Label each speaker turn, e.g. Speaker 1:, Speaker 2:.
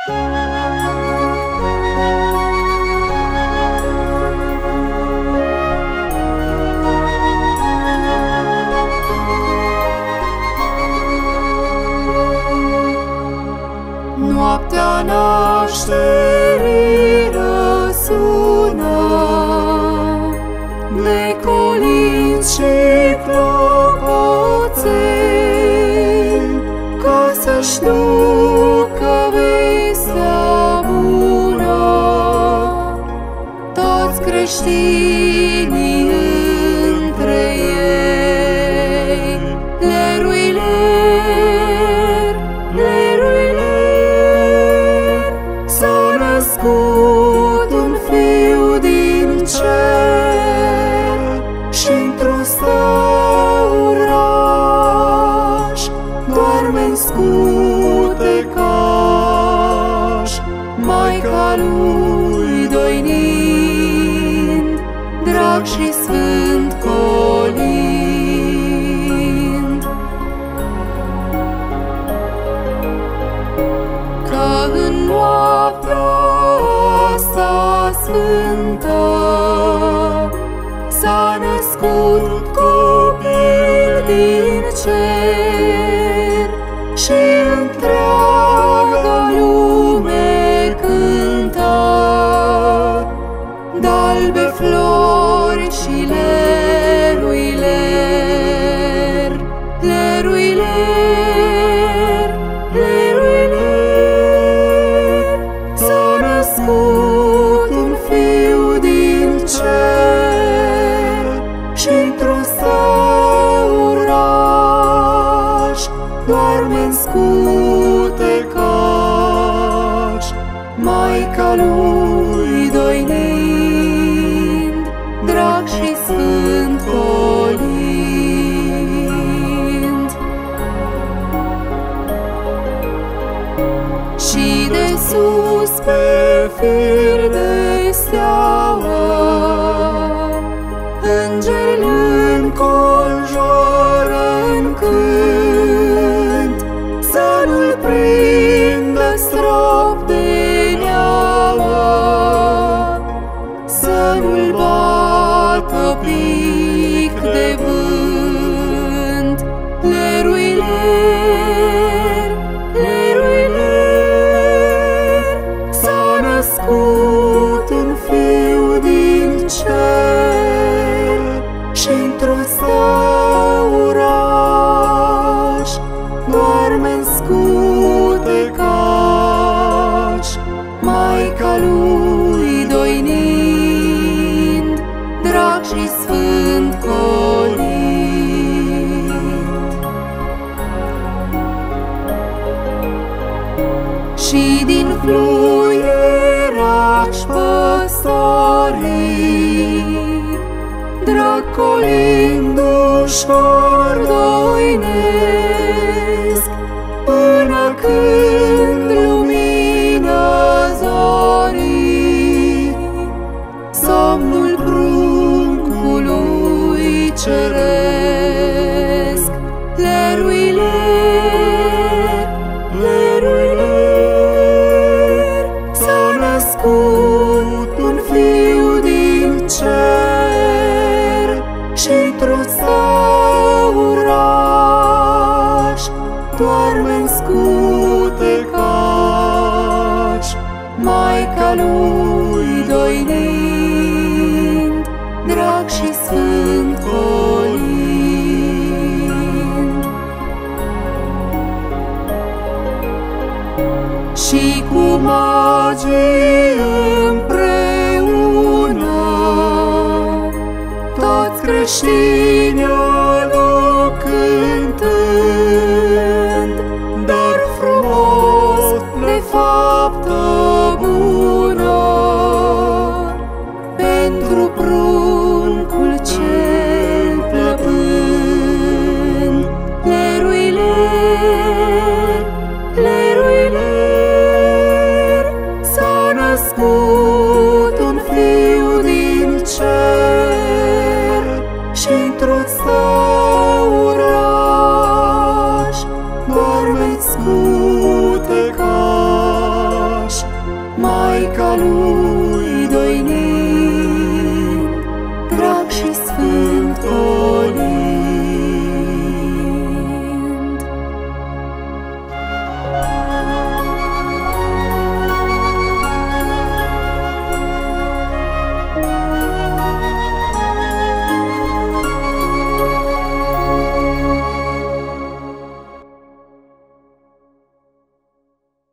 Speaker 1: Noaptea nașterii răsună de colinzi și clopoței, ca să-și ducă vestea bună toți creștinii între ei. Lerui, lerui, s-a născut un fiu din cer și-ntr-un stăuraș doarme-n scutecaș. Maica Lui doinind, drag și sfânt Colind. Că în noaptea asta sfântă s-a născut Copil din cer și întreaga lume cântă. Dalbe, flori și Lerui, Lerui, s-a născut un fiu din cer și-ntr-un stăuraș doarme-n scutecaș. Maica Lui doinind, drag și sfânt Colind. Și de sus pe fir de steauă Îngeri L-nconjoară-n cânt, să nu-l prindă strop de neamă, să nu-l bată pic de vânt. Lerui, s-a născut un fiu din cer și-ntr-un stăuraș doarme-n scutecaș. Maica Lui doinind, drag și sfânt Colind. Și din fluieraș păstorii, drag Colind ușor doinesc, până când lumină zorii somnul pruncului ceresc. Lerui, s-a născut un fiu din cer și-ntr-un stăuraș doarme-n scutecaș. Maica Lui doinind, drag și sfânt Colind. Și cu magii împreună toți creștinii-aduc cântând, dar frumos de faptă bună, pentru pruncul cel plăpând. Lerui, s-a născut un fiu din cer și-ntr-un Maica Lui doinind, drag și sfânt.